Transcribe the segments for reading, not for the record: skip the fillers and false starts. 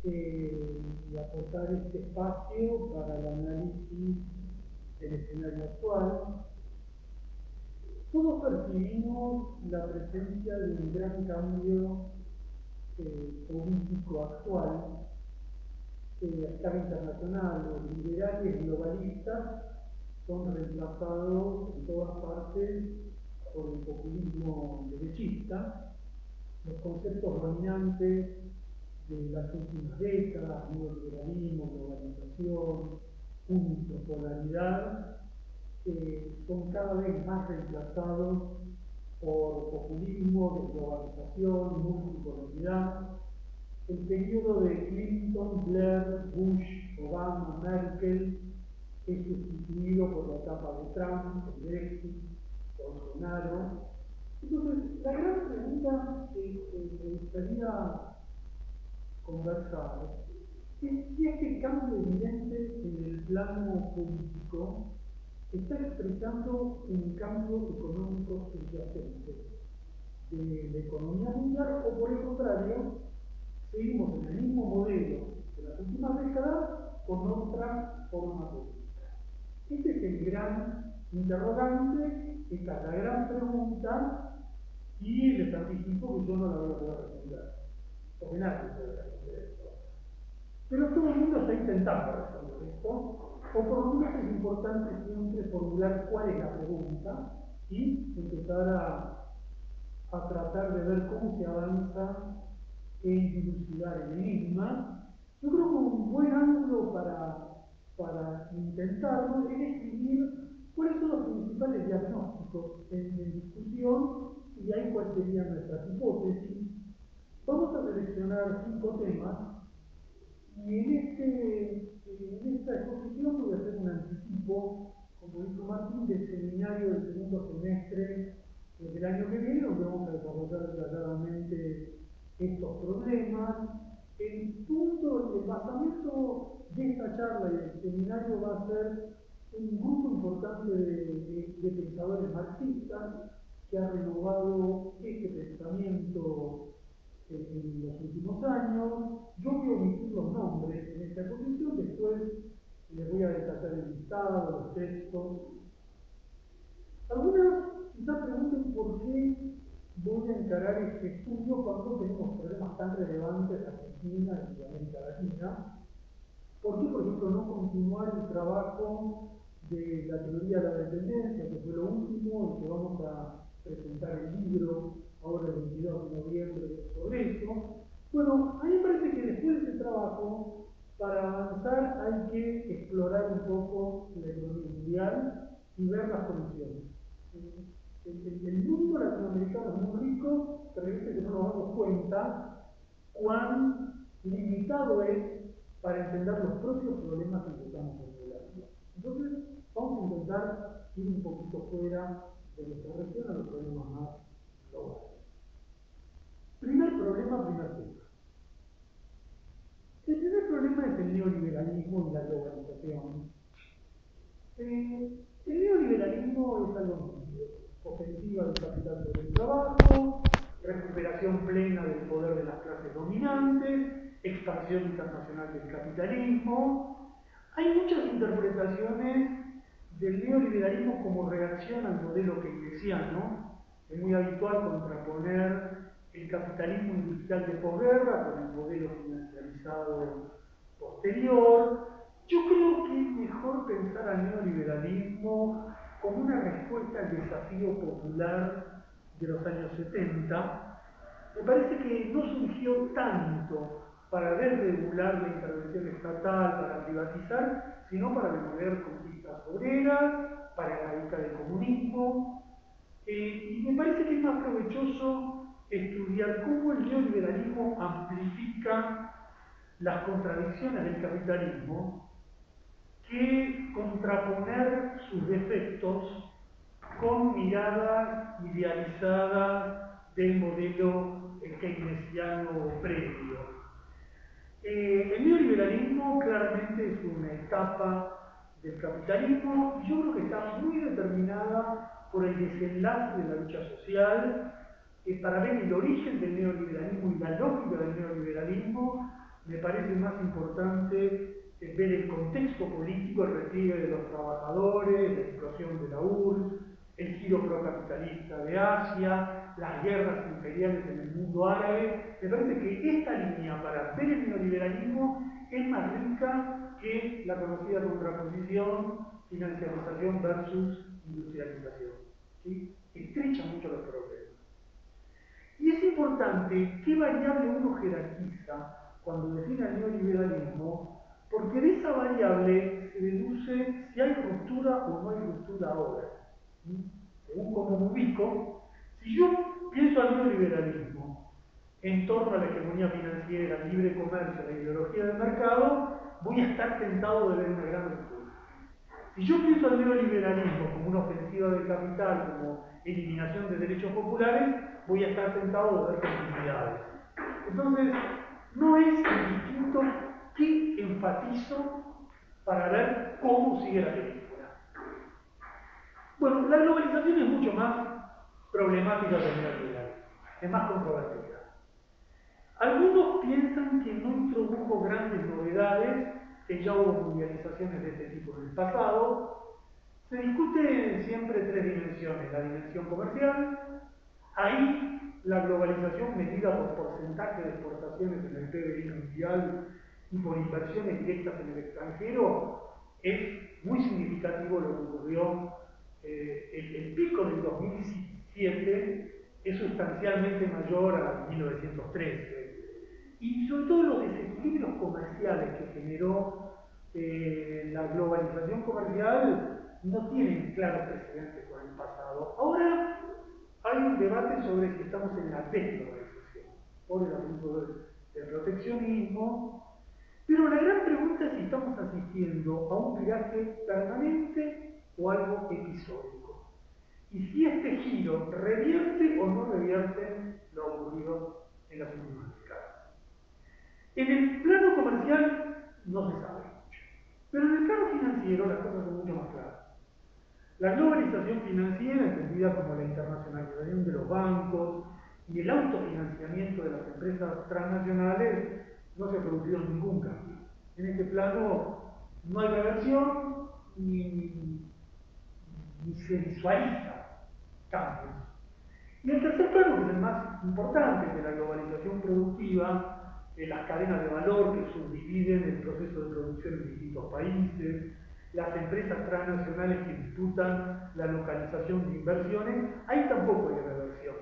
y aportar este espacio para el análisis del escenario actual. Todos percibimos la presencia de un gran cambio político actual a escala internacional. Los liberales globalistas son reemplazados en todas partes por el populismo derechista. Los conceptos dominantes de las últimas décadas, neoliberalismo, globalización, unipolaridad, son cada vez más reemplazados por populismo, desglobalización, multipolaridad. El periodo de Clinton, Blair, Bush, Obama, Merkel es sustituido por la etapa de Trump, Brexit, Bolsonaro. Entonces, la gran pregunta que me gustaría conversar es si este cambio evidente en el plano político está expresando un cambio económico subyacente de la economía mundial o por el contrario, seguimos en el mismo modelo de las últimas décadas con otra forma política. Este es el gran interrogante, esta es la gran pregunta, y les anticipo que yo no la voy a poder responder, porque nadie puede responder esto. Pero todo el mundo está intentando responder esto, o por lo menos es importante siempre formular cuál es la pregunta y empezar a tratar de ver cómo se avanza en dilucidar el enigma. Yo creo que un buen ángulo para intentarlo es describir cuáles son los principales diagnósticos en discusión y ahí cuál sería nuestra hipótesis. Vamos a seleccionar 5 temas y en esta exposición voy a hacer un anticipo, como dijo Martín, del seminario del segundo semestre del año que viene, donde vamos a desarrollar detalladamente estos problemas. El basamento de esta charla y del seminario va a ser un grupo importante de pensadores marxistas que ha renovado este pensamiento en los últimos años. Yo voy a omitir los nombres en esta exposición, después les voy a destacar el listado, los textos. Algunas quizás pregunten por qué voy a encarar este estudio cuando tenemos problemas tan relevantes en Argentina y América Latina. ¿Por qué, por ejemplo, no continuar el trabajo de la teoría de la dependencia, que fue lo último, y que vamos a presentar el libro ahora el 22 de noviembre sobre eso? Bueno, a mí me parece que después de ese trabajo, para avanzar hay que explorar un poco la economía mundial y ver las conexiones. El mundo latinoamericano es muy rico, pero es que no nos damos cuenta cuán limitado es para entender los propios problemas que estamos formulando. Entonces, vamos a intentar ir un poquito fuera de nuestra región a los problemas más globales. Primer problema, primer tema. El primer problema es el neoliberalismo y la globalización. El neoliberalismo es algo muy ofensiva del capital sobre el trabajo, recuperación plena del poder de las clases dominantes, expansión internacional del capitalismo. Hay muchas interpretaciones del neoliberalismo como reacción al modelo keynesiano. Es muy habitual contraponer el capitalismo industrial de posguerra con el modelo financiarizado posterior. Yo creo que es mejor pensar al neoliberalismo como una respuesta al desafío popular de los años 70. Me parece que no surgió tanto para desregular la intervención estatal, para privatizar, sino para demoler conquistas obreras, para erradicar el comunismo. Y me parece que es más provechoso estudiar cómo el neoliberalismo amplifica las contradicciones del capitalismo que contraponer sus defectos con miradas idealizadas del modelo keynesiano previo. El neoliberalismo claramente es una etapa del capitalismo y yo creo que está muy determinada por el desenlace de la lucha social. Para ver el origen del neoliberalismo y la lógica del neoliberalismo me parece más importante ver el contexto político, el repliegue de los trabajadores, la explosión de la URSS, el giro procapitalista de Asia, las guerras imperiales en el mundo árabe. Me parece que esta línea para ver el neoliberalismo es más rica que la conocida contraposición financiarización versus industrialización. ¿Sí? Estrecha mucho los problemas. Y es importante qué variable uno jerarquiza cuando define el neoliberalismo, porque de esa variable se deduce si hay ruptura o no hay ruptura ahora. Según como me ubico, si yo pienso al neoliberalismo en torno a la hegemonía financiera, el libre comercio, la ideología del mercado, voy a estar tentado de ver una gran ruptura. Si yo pienso al neoliberalismo como una ofensiva del capital, como eliminación de derechos populares, voy a estar tentado de ver continuidades. Entonces, no es distinto qué enfatizo para ver cómo sigue la película. Bueno, la globalización es mucho más problemática que el neoliberalismo, es más controvertida. Algunos piensan que no introdujo grandes novedades, que ya hubo mundializaciones de este tipo en el pasado. Se discute siempre tres dimensiones: la dimensión comercial, ahí la globalización medida por porcentaje de exportaciones en el PBI mundial y por inversiones directas en el extranjero, es muy significativo lo que ocurrió. El pico del 2007 es sustancialmente mayor a 1913. Y sobre todo los desequilibrios comerciales que generó la globalización comercial no tienen claros precedentes con el pasado. Ahora hay un debate sobre si estamos en la desglobalización, por el asunto del proteccionismo, pero la gran pregunta es si estamos asistiendo a un viraje permanente o algo episódico. Y si este giro revierte o no revierte lo ocurrido en las últimas décadas. En el plano comercial no se sabe mucho, pero en el plano financiero las cosas son mucho más claras. La globalización financiera, entendida como la internacionalización de los bancos y el autofinanciamiento de las empresas transnacionales, no se ha producido ningún cambio. En este plano no hay reversión ni se visualiza cambios. Y el tercer plano, que es el más importante de la globalización productiva, las cadenas de valor que subdividen el proceso de producción en distintos países, las empresas transnacionales que disputan la localización de inversiones, ahí tampoco hay reversión.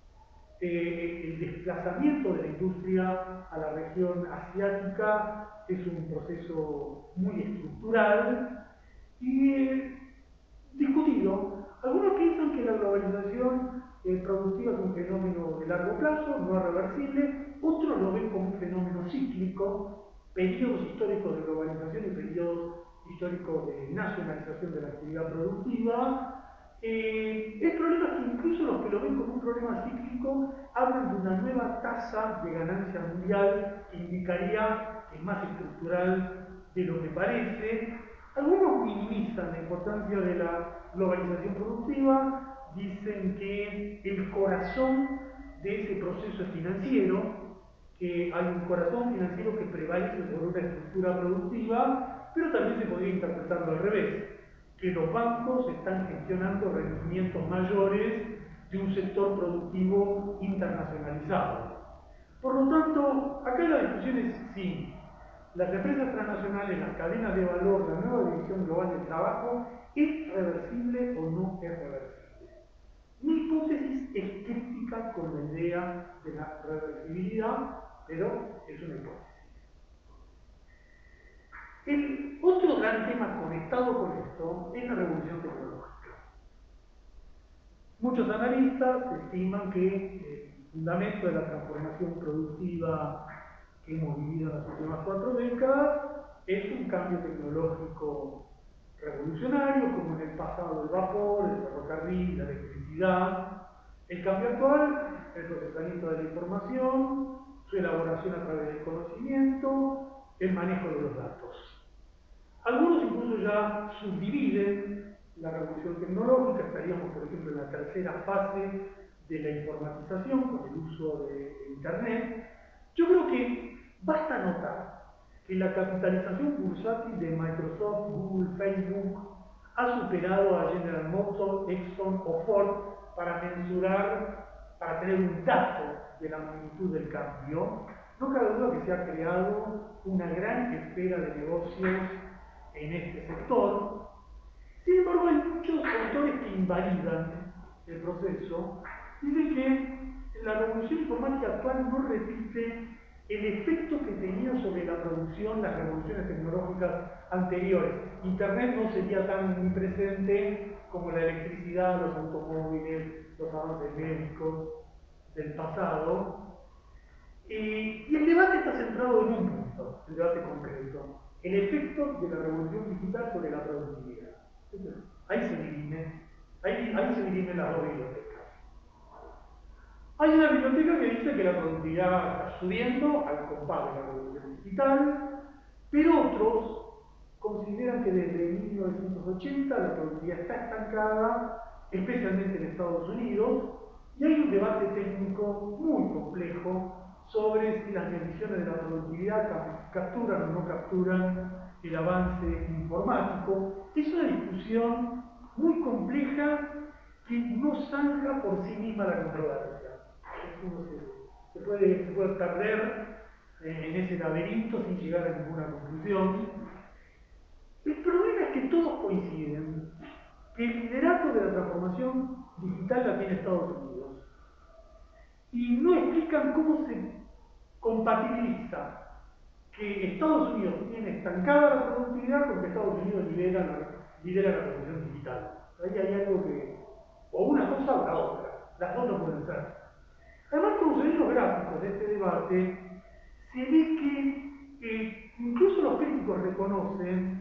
El desplazamiento de la industria a la región asiática es un proceso muy estructural y discutido. Algunos piensan que la globalización productiva es un fenómeno de largo plazo, no reversible. Otros lo ven como un fenómeno cíclico, periodos históricos de globalización y periodos históricos de nacionalización de la actividad productiva. El problema es que incluso los que lo ven como un problema cíclico hablan de una nueva tasa de ganancia mundial que indicaría que es más estructural de lo que parece. Algunos minimizan la importancia de la globalización productiva, dicen que el corazón de ese proceso es financiero, que hay un corazón financiero que prevalece sobre una estructura productiva, pero también se podría interpretarlo al revés, que los bancos están gestionando rendimientos mayores de un sector productivo internacionalizado. Por lo tanto, acá la discusión es si las empresas transnacionales, las cadenas de valor, la nueva división global del trabajo, ¿es reversible o no es reversible? Mi hipótesis es crítica con la idea de la reversibilidad, pero es una hipótesis. El otro gran tema conectado con esto es la revolución tecnológica. Muchos analistas estiman que el fundamento de la transformación productiva que hemos vivido en las últimas 4 décadas es un cambio tecnológico revolucionario, como en el pasado el vapor, el ferrocarril, la electricidad. El cambio actual, el procesamiento de la información, su elaboración a través del conocimiento, el manejo de los datos. Algunos incluso ya subdividen la revolución tecnológica, estaríamos por ejemplo en la tercera fase de la informatización con el uso de Internet. Yo creo que basta notar que la capitalización bursátil de Microsoft, Google, Facebook ha superado a General Motors, Exxon o Ford para mensurar, para tener un dato de la magnitud del cambio. No cabe duda que se ha creado una gran esfera de negocios en este sector. Sin embargo, hay muchos autores que invalidan el proceso. Dicen que la revolución informática actual no repite el efecto que tenía sobre la producción las revoluciones tecnológicas anteriores. Internet no sería tan omnipresente como la electricidad, los automóviles, los avances médicos del pasado. Y el debate está centrado en un punto, el debate concreto, el efecto de la revolución digital sobre la productividad. Ahí se dividen las dos bibliotecas. Hay una biblioteca que dice que la productividad está subiendo al compás de la revolución digital, pero otros consideran que desde 1980 la productividad está estancada, especialmente en Estados Unidos, y hay un debate técnico muy complejo sobre si las mediciones de la productividad capturan o no capturan el avance informático. Es una discusión muy compleja que no zanja por sí misma la controversia. Uno se puede perder en ese laberinto sin llegar a ninguna conclusión. El problema es que todos coinciden que el liderato de la transformación digital la tiene Estados Unidos y no explican cómo se compatibiliza que Estados Unidos tiene estancada la productividad con que Estados Unidos lidera la revolución digital. Ahí hay algo que, o una cosa o la otra, las dos no pueden ser. Además, cuando se ven los gráficos de este debate, se ve que incluso los críticos reconocen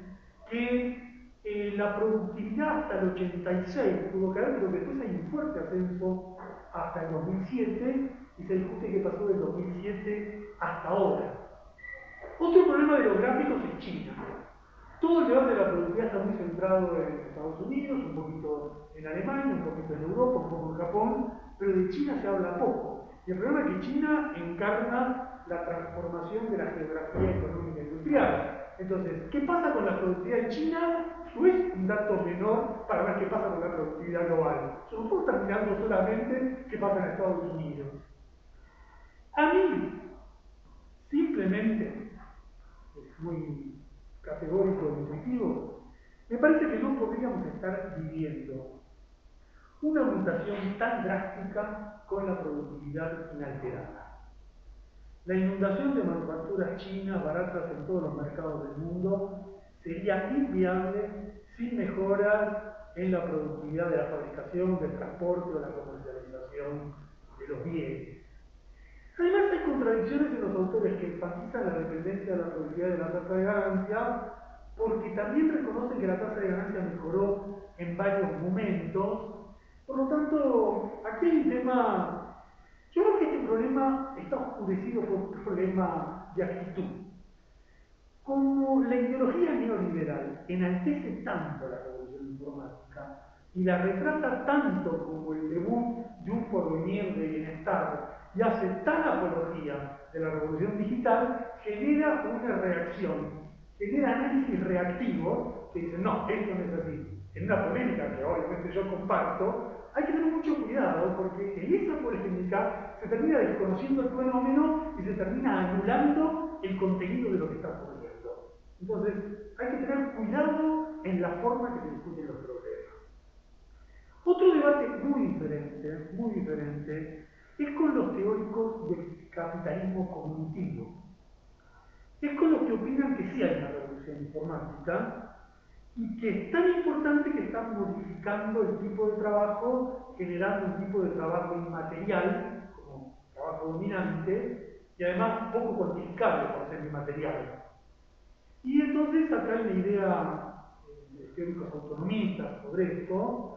que la productividad hasta el 86 tuvo que haber, pero después hay un fuerte ascenso hasta el 2007 y se discute qué pasó del 2007 hasta ahora. Otro problema de los gráficos es China. Todo el debate de la productividad está muy centrado en Estados Unidos, un poquito en Alemania, un poquito en Europa, un poco en Japón, pero de China se habla poco. Y el problema es que China encarna la transformación de la geografía económica e industrial. Entonces, ¿qué pasa con la productividad en China? No es un dato menor para ver qué pasa con la productividad global. No puedo estar mirando solamente qué pasa en Estados Unidos. A mí, simplemente, es muy categórico e intuitivo, me parece que no podríamos estar viviendo una mutación tan drástica con la productividad inalterada. La inundación de manufacturas chinas baratas en todos los mercados del mundo sería inviable sin mejoras en la productividad de la fabricación, del transporte o la comercialización de los bienes. Además, hay contradicciones en los autores que enfatizan la dependencia de la productividad de la tasa de ganancia, porque también reconocen que la tasa de ganancia mejoró en varios momentos. Por lo tanto, aquí hay un tema. Yo creo que este problema está oscurecido por un problema de actitud. Como la ideología neoliberal enaltece tanto la revolución informática y la retrata tanto como el debut de un porvenir de bienestar y hace tal apología de la revolución digital, genera una reacción, genera análisis reactivos que dicen, no, esto no es así. En una polémica que obviamente yo comparto, hay que tener mucho cuidado porque en esa polémica se termina desconociendo el fenómeno y se termina anulando el contenido de lo que está ocurriendo. Entonces, hay que tener cuidado en la forma que se discuten los problemas. Otro debate muy diferente, es con los teóricos del capitalismo cognitivo. Es con los que opinan que sí hay una revolución informática y que es tan importante que están modificando el tipo de trabajo, generando un tipo de trabajo inmaterial, como trabajo dominante, y además poco cuantificable por ser inmaterial. Y entonces acá hay una idea de teóricos autonomistas sobre esto.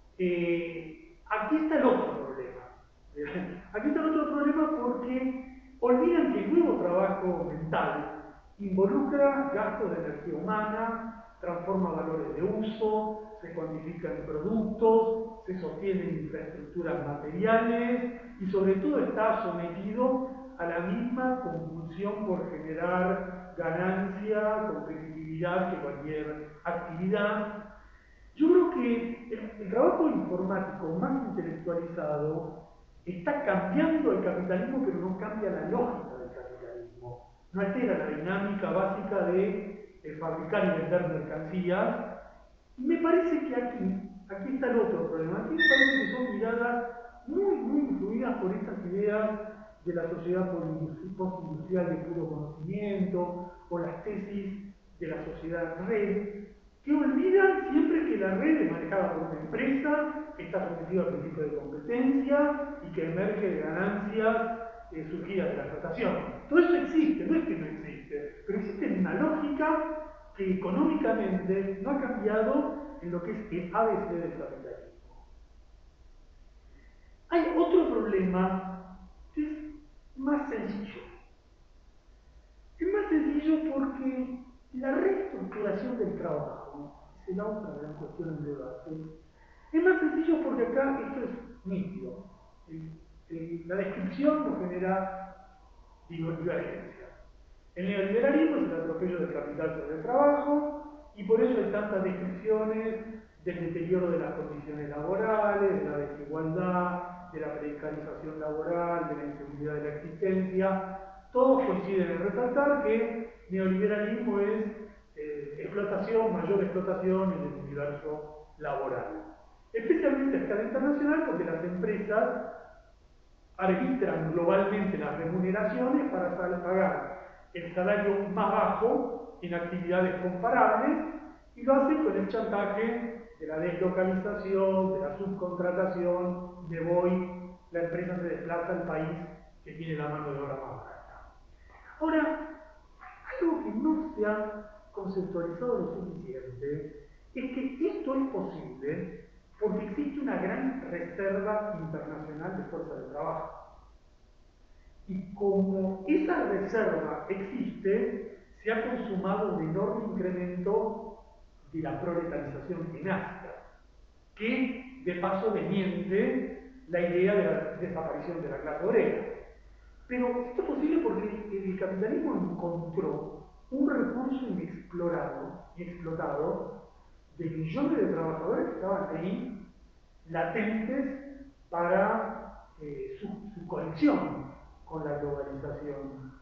Aquí está el otro problema. Aquí está el otro problema porque olvidan que el nuevo trabajo mental involucra gastos de energía humana, transforma valores de uso, se cuantifican productos, se sostienen infraestructuras materiales y sobre todo está sometido a la misma compulsión por generar ganancia, competitividad que cualquier actividad. Yo creo que el trabajo informático más intelectualizado está cambiando el capitalismo, pero no cambia la lógica del capitalismo. No altera la dinámica básica de fabricar y vender mercancías. Y me parece que aquí está el otro problema. Aquí me parece que son miradas muy influidas por estas ideas de la sociedad postindustrial de puro conocimiento, por las tesis de la sociedad en red, que olvidan siempre que la red es manejada por una empresa, que está sometida al principio de competencia y que emerge de ganancias surgidas de la explotación. Todo eso existe, no es que no existe, pero existe en una lógica que económicamente no ha cambiado en lo que es el ABC del capitalismo. Hay otro problema que es más sencillo. Es más sencillo porque la reestructuración del trabajo, es la otra gran cuestión en debate, es más sencillo porque acá esto es nítido. La descripción nos genera divergencia. El neoliberalismo es el atropello del capital sobre el trabajo y por eso hay tantas descripciones del deterioro de las condiciones laborales, de la desigualdad, de la precarización laboral, de la inseguridad de la existencia. Todos coinciden en resaltar que neoliberalismo es mayor explotación en el universo laboral. Especialmente a escala internacional porque las empresas arbitran globalmente las remuneraciones para pagar el salario más bajo en actividades comparables y lo hacen con el chantaje de la deslocalización, de la subcontratación, de voy, la empresa se desplaza al país que tiene la mano de obra más barata. Ahora, algo que no se ha conceptualizado lo suficiente es que esto es posible porque existe una gran reserva internacional de fuerza de trabajo. Y como esa reserva existe, se ha consumado un enorme incremento de la proletarización en Asia, que de paso desmiente la idea de la desaparición de la clase obrera. Pero esto es posible porque el capitalismo encontró un recurso inexplorado y explotado de millones de trabajadores que estaban ahí latentes para su conexión con la globalización.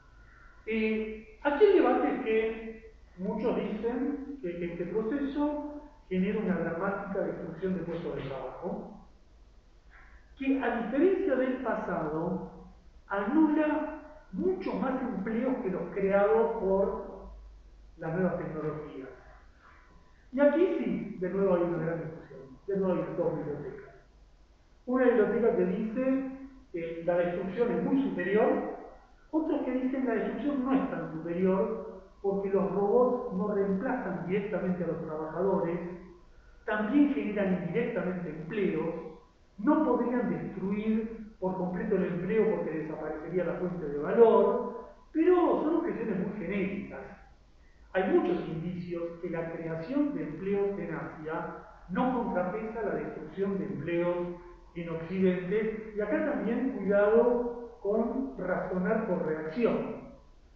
Aquí el debate es que muchos dicen que este proceso genera una dramática destrucción de puestos de trabajo, que a diferencia del pasado, anula muchos más empleos que los creados por las nuevas tecnologías. Y aquí sí, de nuevo hay una gran discusión, de nuevo hay dos bibliotecas. Una biblioteca que dice que la destrucción es muy superior, otros que dicen que la destrucción no es tan superior porque los robots no reemplazan directamente a los trabajadores, también generan indirectamente empleos, no podrían destruir por completo el empleo porque desaparecería la fuente de valor, pero son objeciones muy genéricas. Hay muchos indicios que la creación de empleos en Asia no contrapesa la destrucción de empleos en Occidente, y acá también cuidado con razonar por reacción.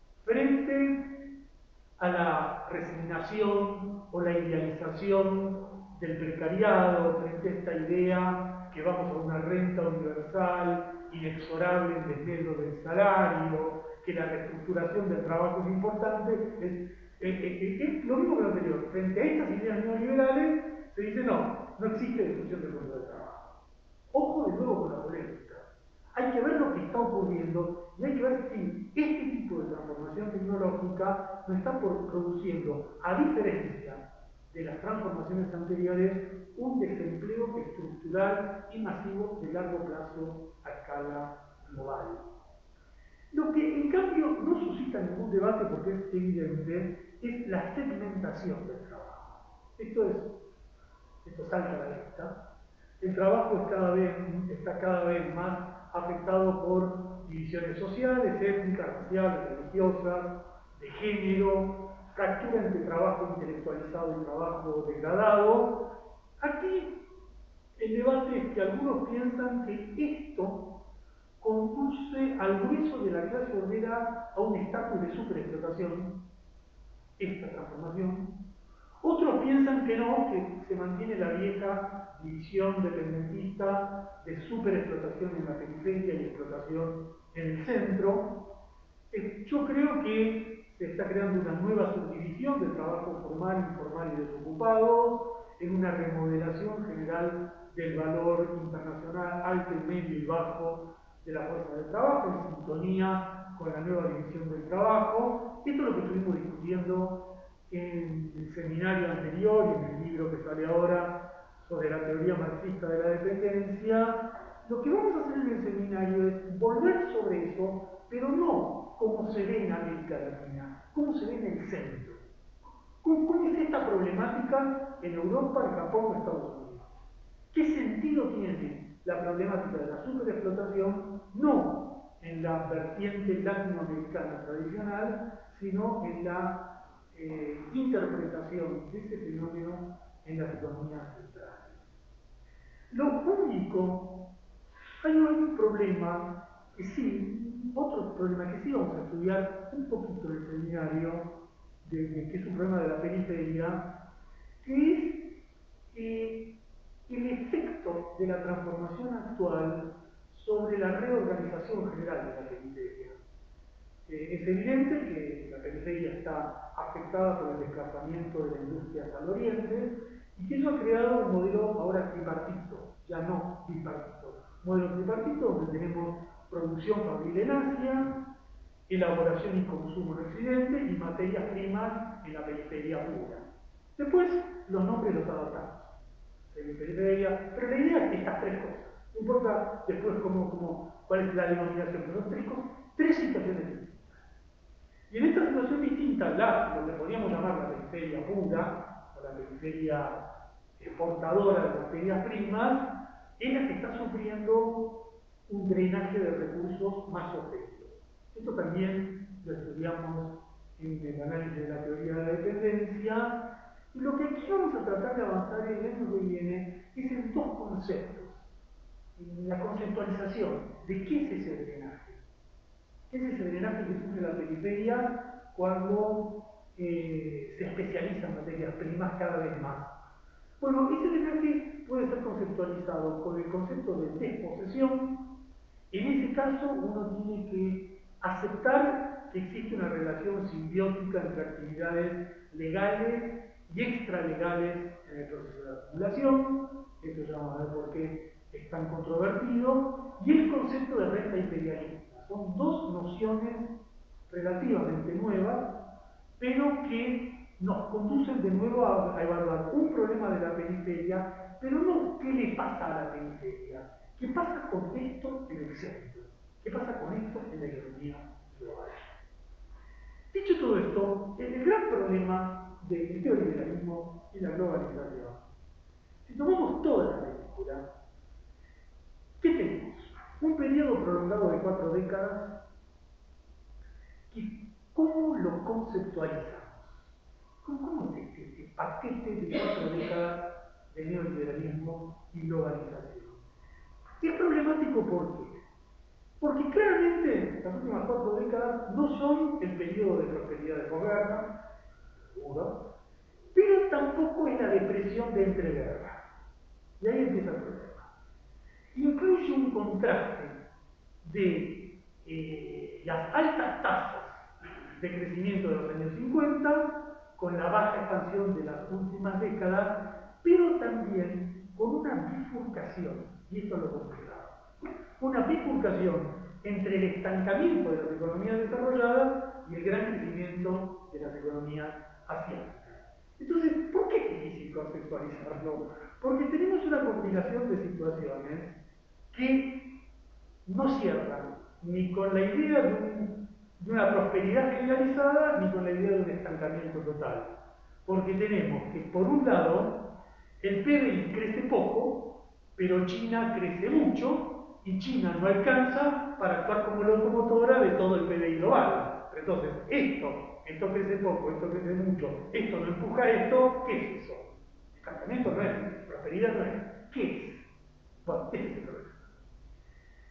Frente a la resignación o la idealización del precariado, frente a esta idea que vamos a una renta universal, inexorable en desmedro del salario, que la reestructuración del trabajo es importante, es lo mismo que lo anterior. Frente a estas ideas neoliberales se dice no existe destrucción del puesto de trabajo. Ojo de nuevo con la polémica. Hay que ver lo que está ocurriendo y hay que ver si este tipo de transformación tecnológica no está produciendo, a diferencia de las transformaciones anteriores, un desempleo estructural y masivo de largo plazo a escala global. Lo que en cambio no suscita ningún debate porque es evidente es la segmentación del trabajo. Esto salta a la vista. El trabajo está cada vez más afectado por divisiones sociales, étnicas, raciales, religiosas, de género, fractura entre trabajo intelectualizado y trabajo degradado. Aquí el debate es que algunos piensan que esto conduce al grueso de la clase obrera a un estatus de superexplotación, esta transformación. Otros piensan que no, que se mantiene la vieja división dependentista de superexplotación en la periferia y explotación en el centro. Yo creo que se está creando una nueva subdivisión del trabajo formal, informal y desocupado, en una remodelación general del valor internacional alto, medio y bajo de la fuerza del trabajo, en sintonía con la nueva división del trabajo. Esto es lo que estuvimos discutiendo en el seminario anterior y en el libro que sale ahora sobre la teoría marxista de la dependencia. Lo que vamos a hacer en el seminario es volver sobre eso, pero no como se ve en América Latina, como se ve en el centro. ¿Cómo es esta problemática en Europa, en Japón o Estados Unidos? ¿Qué sentido tiene la problemática de la superexplotación, no en la vertiente latinoamericana tradicional, sino en la interpretación de ese fenómeno en las economías centrales? Lo único, hay un problema que sí, otro problema que sí vamos a estudiar un poquito en el seminario, que es un problema de la periferia, que es el efecto de la transformación actual sobre la reorganización general de la periferia. Es evidente que la periferia está afectada por el desplazamiento de la industria hacia el oriente y que eso ha creado un modelo ahora tripartito, ya no bipartito. Modelo tripartito donde tenemos producción fabril en Asia, elaboración y consumo en Occidente y materias primas en la periferia pura. Después los nombres los adaptamos. Periferia, pero la idea es estas tres cosas. No importa después cuál es la denominación, pero son tres situaciones distintas. Y en esta situación distinta, lo que podríamos llamar la periferia pura, o la periferia exportadora de materias primas, es la que está sufriendo un drenaje de recursos más objetivos. Esto también lo estudiamos en el análisis de la teoría de la dependencia. Y lo que aquí vamos a tratar de avanzar el año que viene es en dos conceptos. En la conceptualización de qué es ese drenaje. ¿Qué es ese drenaje que sufre la periferia cuando se especializa en materias primas cada vez más? Bueno, ese drenaje puede ser conceptualizado con el concepto de desposesión. En ese caso, uno tiene que aceptar que existe una relación simbiótica entre actividades legales y extralegales en el proceso de acumulación. Esto ya vamos a ver por qué es tan controvertido. Y el concepto de renta imperialista. Son dos nociones relativamente nuevas, pero que nos conducen de nuevo a evaluar un problema de la periferia, pero no qué le pasa a la periferia, qué pasa con esto en el centro, qué pasa con esto en la economía global. Dicho todo esto, el gran problema del neoliberalismo y la globalización, si tomamos toda la película, ¿qué tenemos? Un periodo prolongado de 4 décadas, y ¿cómo lo conceptualizamos? ¿Cómo es este paquete de 4 décadas de neoliberalismo y globalización? Es problemático ¿por qué? Porque claramente las últimas 4 décadas no son el periodo de prosperidad de posguerra, seguro, pero tampoco es la depresión de entreguerras. Y ahí empieza el problema. Incluye un contraste de las altas tasas de crecimiento de los años 50 con la baja expansión de las últimas décadas, pero también con una bifurcación, y esto es lo complicado, una bifurcación entre el estancamiento de las economías desarrolladas y el gran crecimiento de las economías asiáticas. Entonces, ¿por qué es difícil conceptualizarlo? Porque tenemos una combinación de situaciones que no cierran ni con la idea de una prosperidad generalizada ni con la idea de un estancamiento total. Porque tenemos que, por un lado, el PBI crece poco, pero China crece mucho y China no alcanza para actuar como locomotora de todo el PBI global. Entonces, esto crece poco, esto crece mucho, esto no empuja a esto, ¿qué es eso? Estancamiento no es, prosperidad no es. ¿Qué es? Bueno, ese es el problema.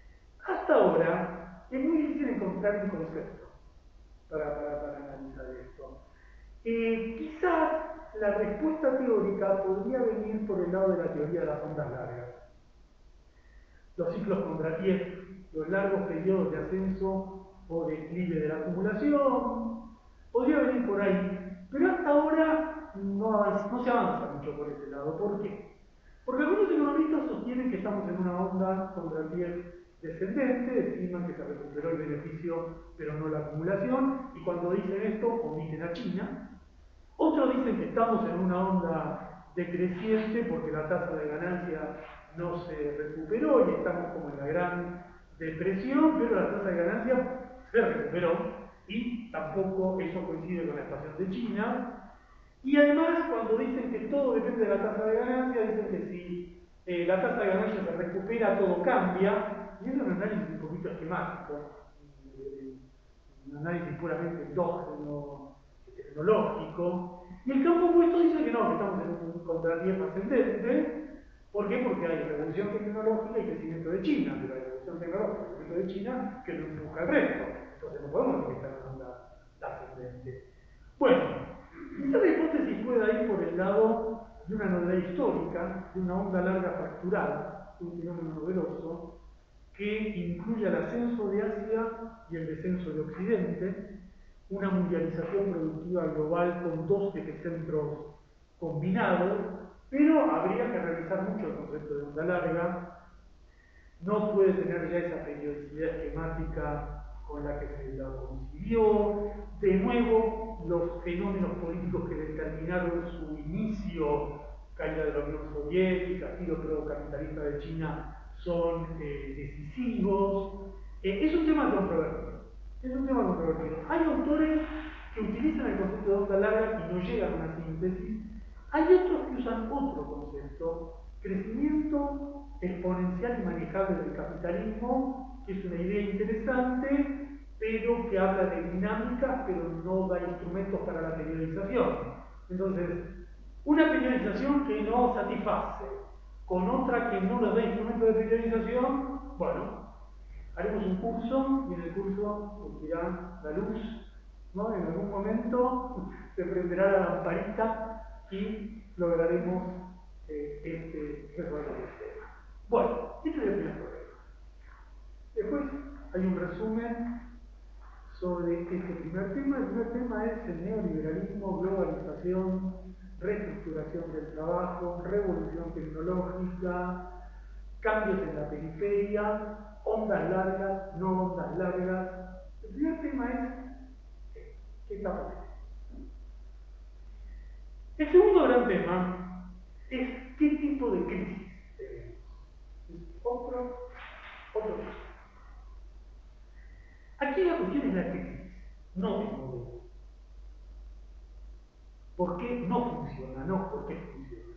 Hasta ahora es muy difícil encontrar un concepto para analizar esto. Quizás la respuesta teórica podría venir por el lado de la teoría de las ondas largas. Los ciclos Kondratiev, los largos periodos de ascenso o declive de la acumulación, podría venir por ahí, pero hasta ahora no se avanza mucho por ese lado. ¿Por qué? Porque algunos economistas sostienen que estamos en una onda Kondratiev descendente, estiman que se recuperó el beneficio pero no la acumulación, y cuando dicen esto omiten a China. Otros dicen que estamos en una onda decreciente porque la tasa de ganancia no se recuperó y estamos como en la gran depresión, pero la tasa de ganancia se recuperó y tampoco eso coincide con la expansión de China. Y además, cuando dicen que todo depende de la tasa de ganancia, dicen que si la tasa de ganancia se recupera, todo cambia. Y es un análisis un poquito esquemático, un análisis puramente endógeno, tecnológico. Y el campo opuesto dice que no, que estamos en un contratiempo ascendente. ¿Por qué? Porque hay revolución tecnológica y crecimiento de China, pero hay revolución tecnológica y crecimiento de China que no empuja el resto. Entonces no podemos decir que está en una onda ascendente. Bueno, esta hipótesis puede ir por el lado de una novedad histórica, de una onda larga fracturada, un fenómeno novedoso, que incluye el ascenso de Asia y el descenso de Occidente, una mundialización productiva global con dos epicentros combinados, pero habría que revisar mucho el concepto de onda larga. No puede tener ya esa periodicidad esquemática con la que se la concibió. De nuevo, los fenómenos políticos que determinaron su inicio, caída de la Unión Soviética, estilo procapitalista de China, son decisivos. Es un tema controvertido. Es un tema controvertido. Hay autores que utilizan el concepto de onda larga y no llegan a una síntesis. Hay otros que usan otro concepto, crecimiento exponencial y manejable del capitalismo, que es una idea interesante, pero que habla de dinámicas, pero no da instrumentos para la periodización. Entonces, una periodización que no satisface, con otra que no nos da instrumentos de periodización, bueno, haremos un curso y en el curso surgirá la luz, ¿no? En algún momento se prenderá la lamparita y lograremos resolver el tema. Bueno, este es el primer problema. Después hay un resumen sobre este primer tema. El primer tema es el neoliberalismo, globalización, reestructuración del trabajo, revolución tecnológica, cambios en la periferia, ondas largas, no ondas largas. El primer tema es ¿qué está pasando? El segundo gran tema es qué tipo de crisis tenemos. Es otro tema. Aquí la cuestión es la crisis, no el modelo. ¿Por qué no funciona? No, ¿por qué funciona?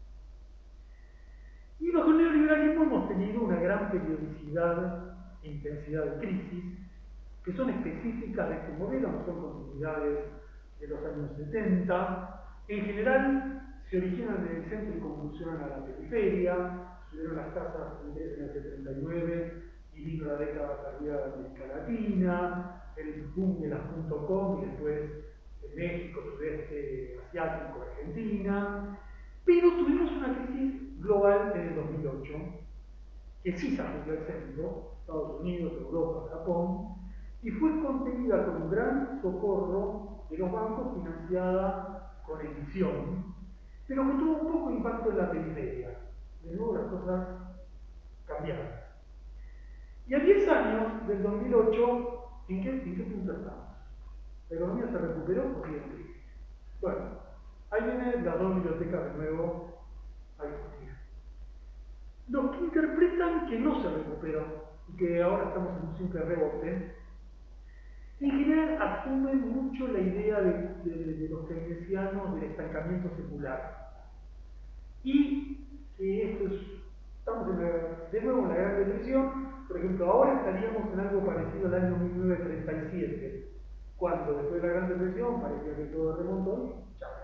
Y bajo el neoliberalismo hemos tenido una gran periodicidad e intensidad de crisis que son específicas de este modelo, no son continuidades de los años 70. En general se originan en el centro y convulsionan a la periferia, subieron las tasas de interés en el 79 y vino la década tardía de América Latina, el boom de las .com y después de México, sudeste asiático, Argentina. Pero tuvimos una crisis global en el 2008, que sí sacudió el centro, Estados Unidos, Europa, Japón, y fue contenida con un gran socorro de los bancos financiada con emisión, pero que tuvo un poco impacto en la periferia. De nuevo las cosas cambiaron. Y a 10 años del 2008, ¿en qué punto estamos? ¿La economía se recuperó o sigue en crisis? Bueno, ahí vienen las dos bibliotecas de nuevo a discutir. Los que interpretan que no se recuperó y que ahora estamos en un simple rebote, en general asumen mucho la idea de los keynesianos del estancamiento secular. Y que estamos de nuevo en la Gran Depresión. Por ejemplo, ahora estaríamos en algo parecido al año 1937, cuando después de la Gran Depresión parecía que todo remontó y chao.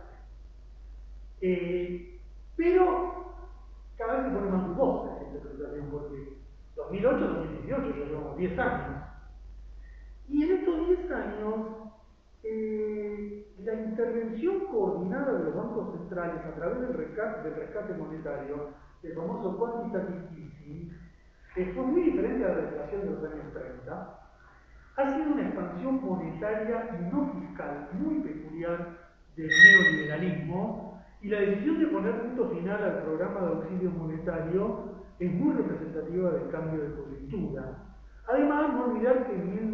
Pero cada vez se pone más dudosa esta interpretación, porque 2008-2018, ya llevamos 10 años. Y en estos 10 años, la intervención coordinada de los bancos centrales a través del rescate monetario, el famoso quantitative easing, que fue muy diferente a la deflación de los años 30, ha sido una expansión monetaria y no fiscal muy peculiar del neoliberalismo, y la decisión de poner punto final al programa de auxilio monetario es muy representativa del cambio de coyuntura. Además, no olvidar que en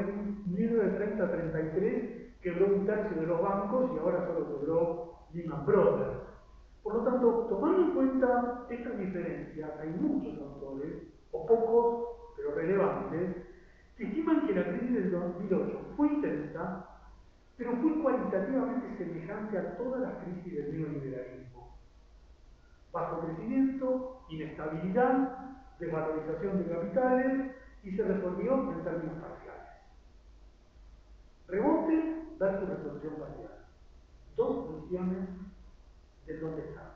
1930-33 quebró un tercio de los bancos y ahora solo quebró Lehman Brothers. Por lo tanto, tomando en cuenta estas diferencias, hay muchos autores, o pocos, pero relevantes, que estiman que la crisis del 2008 fue intensa, pero fue cualitativamente semejante a todas las crisis del neoliberalismo. Bajo crecimiento, inestabilidad, desvalorización de capitales, y se resolvió en términos parciales. Rebote versus resolución parcial. Dos visiones de dónde estamos.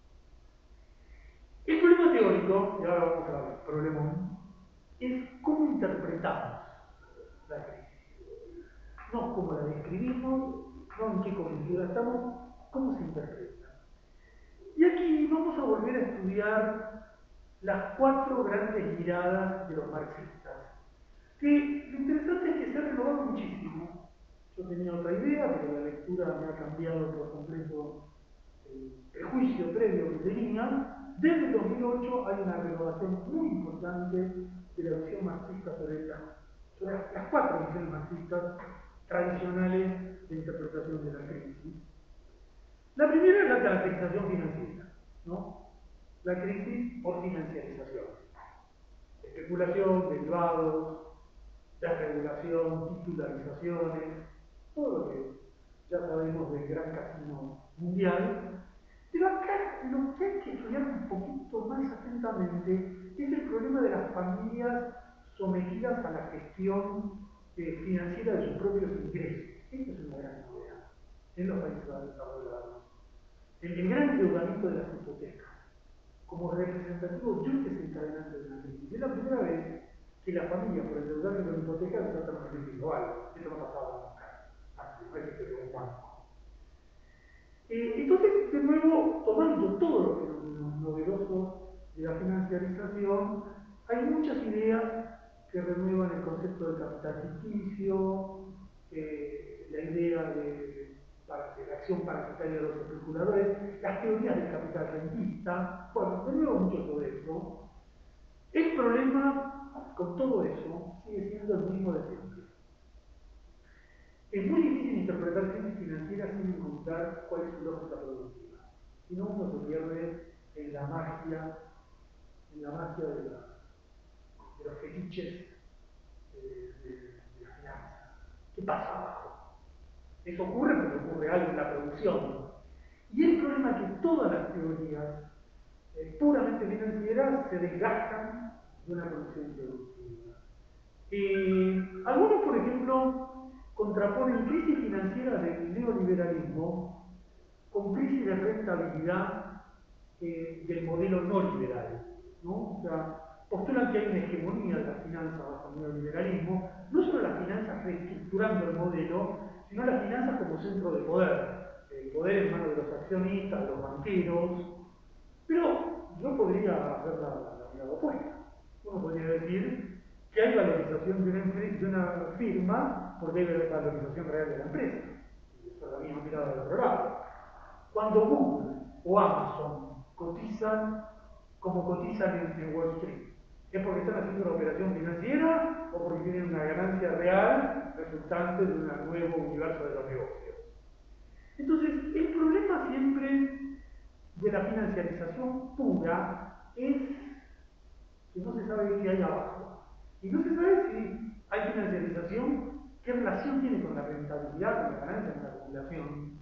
El problema teórico, y ahora vamos al problemón, es cómo interpretamos la crisis. No cómo la describimos, no en qué coyuntura estamos, cómo se interpreta. Y aquí vamos a volver a estudiar las 4 grandes miradas de los marxistas, que lo interesante es que se ha renovado muchísimo. Yo tenía otra idea, pero la lectura me ha cambiado por completo el prejuicio previo que tenía. Desde el 2008 hay una renovación muy importante de la visión marxista sobre las 4 visiones marxistas tradicionales de interpretación de la crisis. La primera es la caracterización financiera, ¿no? La crisis por financiarización. Especulación, derivados, desregulación, titularizaciones, todo lo que ya sabemos del gran casino mundial. Pero acá lo que hay que estudiar un poquito más atentamente es el problema de las familias sometidas a la gestión financiera de sus propios ingresos. Esta es una gran novedad en los países desarrollados. El gran endeudamiento de las hipotecas como representativo yo desencadenante de la crisis. Es la primera vez que la familia, por endeudarse con hipotecas, se trata de un global. Esto no pasaba nunca. Antes, no es que se un banco. Entonces, de nuevo, tomando todos los fenómenos novedosos de la financiarización, hay muchas ideas que renuevan el concepto de capital ficticio, la idea de la acción parasitaria de los especuladores, las teorías del capital rentista, bueno, de nuevo mucho sobre eso. El problema con todo eso sigue siendo el mismo de siempre. Es muy difícil interpretar crisis financieras sin encontrar cuál es su lógica productiva. Si no, uno se pierde en la magia de los fetiches de las finanzas. ¿Qué pasa abajo? Eso ocurre porque ocurre algo en la producción. Y el problema es que todas las teorías puramente financieras se desgastan de una producción productiva. Algunos, por ejemplo, contraponen crisis financiera del neoliberalismo con crisis de rentabilidad del modelo no liberal, ¿no? O sea, postulan que hay una hegemonía de las finanzas bajo el neoliberalismo, no solo las finanzas reestructurando el modelo, sino las finanzas como centro de poder. El poder en manos de los accionistas, de los banqueros. Pero yo podría hacer la mirada opuesta. Uno podría decir que hay valorización de una firma porque hay valorización real de la empresa. Y eso es la misma mirada del otro lado. Cuando Google o Amazon cotizan como cotizan en Wall Street, ¿es porque están haciendo una operación financiera o porque tienen una ganancia real resultante de un nuevo universo de los negocios? Entonces, el problema siempre de la financiarización pura es que no se sabe qué hay abajo. Y no se sabe si hay financiarización, qué relación tiene con la rentabilidad, con la ganancia, con la acumulación.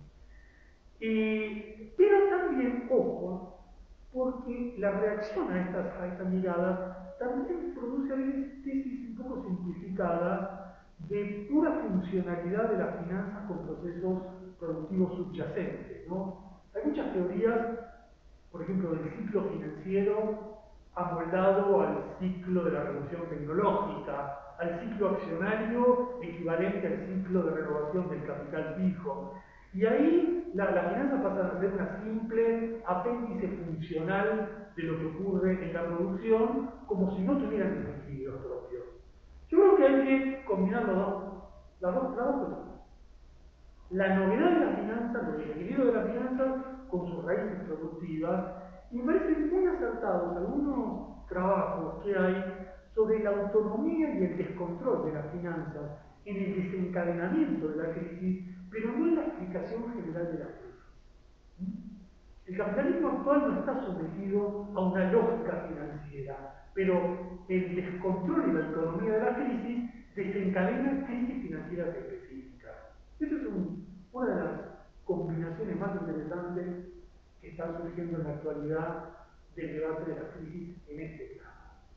Pero también, ojo, porque la reacción a esta mirada también produce a veces tesis un poco simplificadas de pura funcionalidad de las finanzas con procesos productivos subyacentes, ¿no? Hay muchas teorías, por ejemplo, del ciclo financiero amoldado al ciclo de la revolución tecnológica, al ciclo accionario equivalente al ciclo de renovación del capital fijo. Y ahí la finanza pasa a ser una simple apéndice funcional de lo que ocurre en la producción, como si no tuvieran desequilibrios propios. Yo creo que hay que combinar las dos cosas. La novedad de la finanza, el equilibrio de la finanza con sus raíces productivas, y me parecen muy acertados algunos trabajos que hay sobre la autonomía y el descontrol de las finanzas en el desencadenamiento de la crisis, pero no en la explicación general de la crisis. El capitalismo actual no está sometido a una lógica financiera, pero el descontrol y la autonomía de la crisis desencadena crisis financieras específicas. Esa es una de las combinaciones más interesantes que están surgiendo en la actualidad del debate de la crisis en este plano.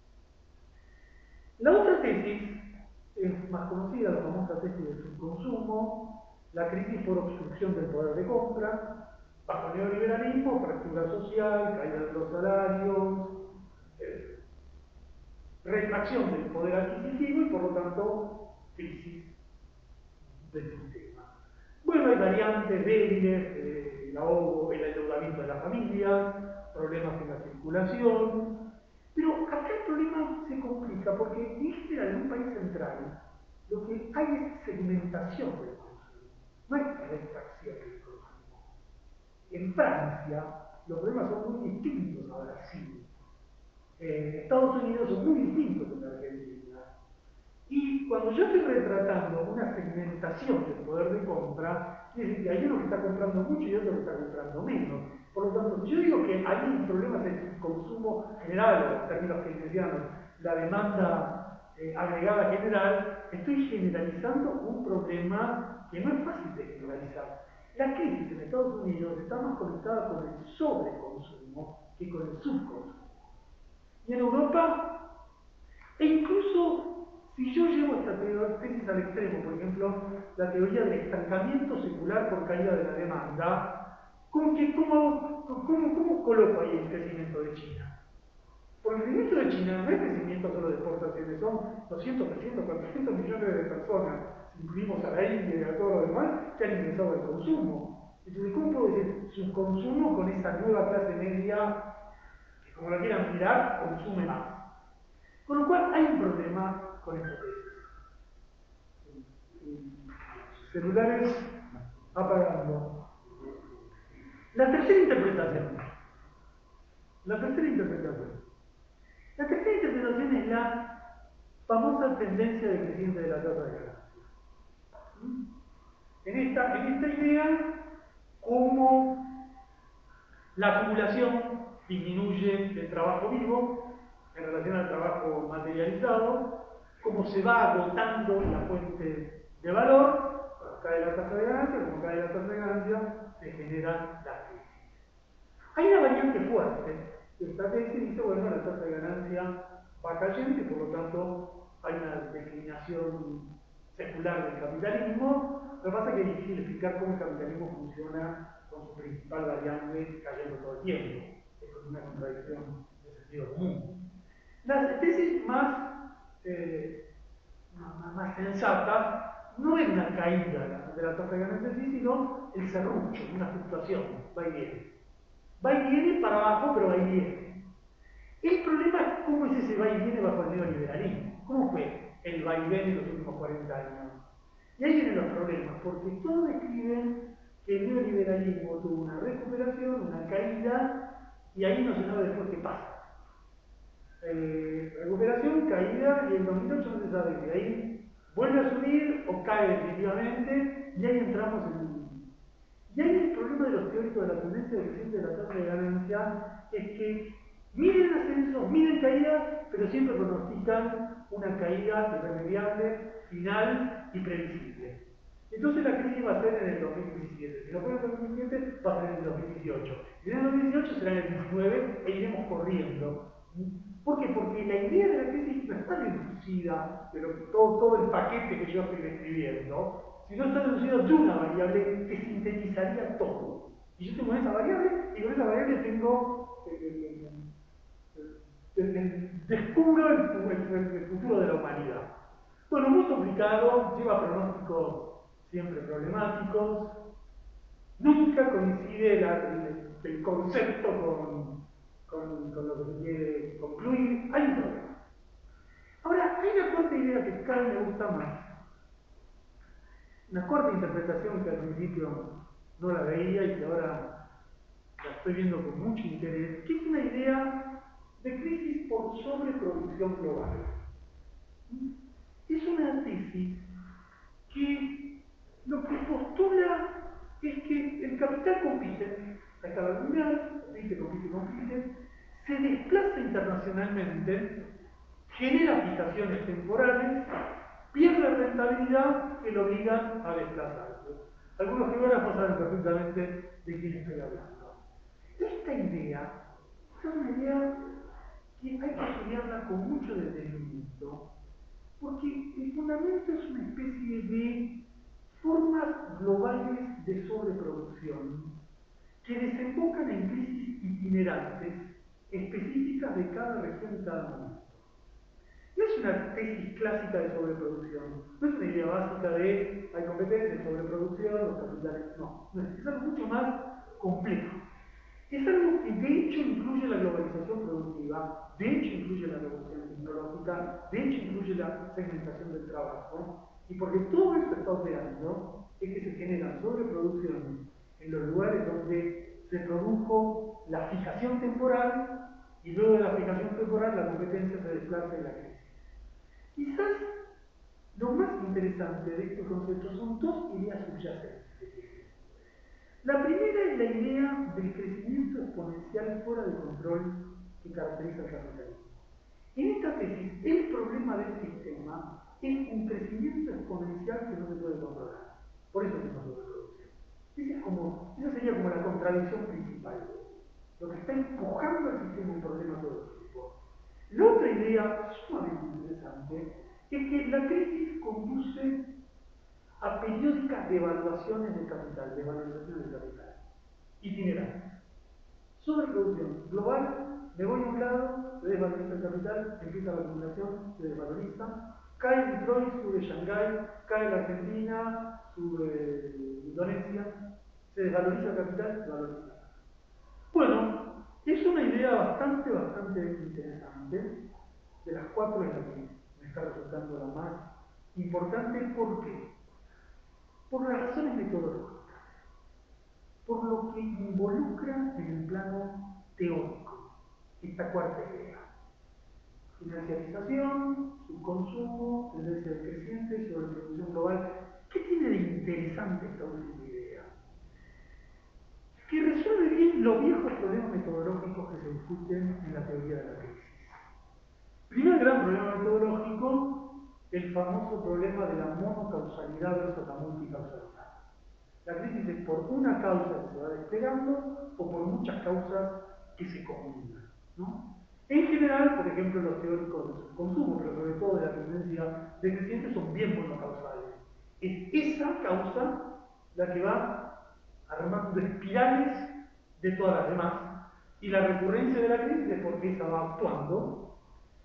La otra tesis es más conocida, la famosa tesis del subconsumo, la crisis por obstrucción del poder de compra. Bajo el neoliberalismo, fractura social, caída de los salarios, retracción del poder adquisitivo y por lo tanto crisis del sistema. Bueno, hay variantes débiles, el ahogo, el endeudamiento de la familia, problemas en la circulación, pero acá el problema se complica porque en general en un país central lo que hay es segmentación del consumo, no hay retracción del consumo. En Francia, los problemas son muy distintos a Brasil. Estados Unidos son muy distintos de Argentina. Y cuando yo estoy retratando una segmentación del poder de compra, es decir, que hay uno que está comprando mucho y otro que está comprando menos. Por lo tanto, si yo digo que hay un problema de consumo general, en términos keynesianos, la demanda agregada general, estoy generalizando un problema que no es fácil de generalizar. La crisis en Estados Unidos está más conectada con el sobreconsumo que con el subconsumo. Y en Europa, e incluso si yo llevo esta tesis al extremo, por ejemplo, la teoría del estancamiento secular por caída de la demanda, ¿cómo coloco ahí el crecimiento de China? Porque el crecimiento de China no es crecimiento solo de exportaciones, son 200, 300, 400 millones de personas, si incluimos a la India y a todo lo demás, que han ingresado al consumo. Entonces, ¿cómo puedo decir su consumo con esa nueva clase media que, como la quieran mirar, consume más? Con lo cual, hay un problema con esta tesis. Celulares apagando. La tercera interpretación. La tercera interpretación. La tercera interpretación es la famosa tendencia decreciente de la tasa de ganancia. En esta idea, cómo la acumulación disminuye el trabajo vivo en relación al trabajo materializado, cómo se va agotando la fuente de valor, cuando cae la tasa de ganancia, como cae la tasa de ganancia, se generan las crisis. Hay una variante fuerte. Esta tesis dice, bueno, la tasa de ganancia va cayendo y por lo tanto hay una declinación secular del capitalismo. Lo que pasa es que es difícil explicar cómo el capitalismo funciona con su principal variante cayendo todo el tiempo. Esto es una contradicción de sentido común. La tesis más sensata no es una caída de la tasa de ganancia, sino el serrucho, una fluctuación, va y viene. Va y viene para abajo, pero va y viene. El problema es cómo es ese va y viene bajo el neoliberalismo. ¿Cómo fue el va y viene en los últimos 40 años? Y ahí vienen los problemas, porque todos describen que el neoliberalismo tuvo una recuperación, una caída, y ahí no se sabe después qué pasa. Recuperación, caída, y en 2008 no se sabe si ahí vuelve a subir o cae definitivamente, y ahí entramos en... Y ahí el problema de los teóricos de la tendencia decreciente de la tasa de ganancia es que miden ascensos, miden caídas, pero siempre pronostican una caída irremediable, final y previsible. Entonces la crisis va a ser en el 2017. Si no fue en el 2017, va a ser en el 2018. Y en el 2018 será en el 2019 e iremos corriendo. ¿Por qué? Porque la idea de la crisis no está deducida, pero todo el paquete que yo estoy describiendo, sino está deducida de una variable que sintetizaría todo. Y yo tengo esa variable, y con esa variable tengo descubro el futuro de la humanidad. Bueno, muy complicado, lleva pronósticos siempre problemáticos, nunca coincide el concepto con lo que se quiere concluir, hay un problema. Ahora, hay una cuarta idea que cada vez me gusta más, una cuarta interpretación que al principio no la veía y que ahora la estoy viendo con mucho interés, que es una idea de crisis por sobreproducción global. Es una tesis que lo que postula es que el capital compite a escala mundial, compite, se desplaza internacionalmente, genera fijaciones temporales, pierde rentabilidad que lo obligan a desplazarse. Algunos geógrafos saben perfectamente de quién estoy hablando. Esta idea es una idea que hay que estudiarla con mucho detenimiento, porque el fundamento es una especie de formas globales de sobreproducción que desembocan en crisis itinerantes específicas de cada región y cada momento. No es una tesis clásica de sobreproducción, no es una idea básica de hay competencia, sobreproducción, los capitales, no, es algo mucho más complejo. Es algo que de hecho incluye la globalización productiva, de hecho incluye la revolución tecnológica, de hecho incluye la segmentación del trabajo, y porque todo esto está operando, es que se generan sobreproducciones en los lugares donde se produjo la fijación temporal y luego de la fijación temporal la competencia se desplaza en la crisis. Quizás lo más interesante de este concepto son dos ideas subyacentes. La primera es la idea del crecimiento exponencial fuera de control que caracteriza el capitalismo. En esta tesis, el problema del sistema es un crecimiento exponencial que no se puede controlar. Por eso se llama sobreproducción. Esa sería como la contradicción principal. Lo que está empujando al sistema un problema todo el tiempo. La otra idea sumamente interesante es que la crisis conduce a periódicas devaluaciones del capital, devalorizaciones del capital, itinerantes. Sobreproducción global, me voy a un lado, se desvaloriza el capital, empieza la acumulación, se desvaloriza, cae Detroit, sube Shanghái, cae la Argentina, sube Indonesia, se desvaloriza el capital, se valoriza. Bueno, es una idea bastante interesante, de las cuatro es la que me está resultando la más importante. ¿Por qué? Por las razones metodológicas, por lo que involucra en el plano teórico esta cuarta idea. Financiarización, subconsumo, tendencia decreciente, sobreproducción global. ¿Qué tiene de interesante esta última idea? Que resuelve bien los viejos problemas metodológicos que se discuten en la teoría de la crisis. Primer gran problema metodológico, el famoso problema de la monocausalidad versus la multicausalidad. La crisis es por una causa que se va desplegando o por muchas causas que se combinan, ¿no? En general, por ejemplo, los teóricos del subconsumo, pero sobre todo de la tendencia decreciente, son bien monocausales. Es esa causa la que va armando espirales de todas las demás, y la recurrencia de la crisis es porque esa va actuando.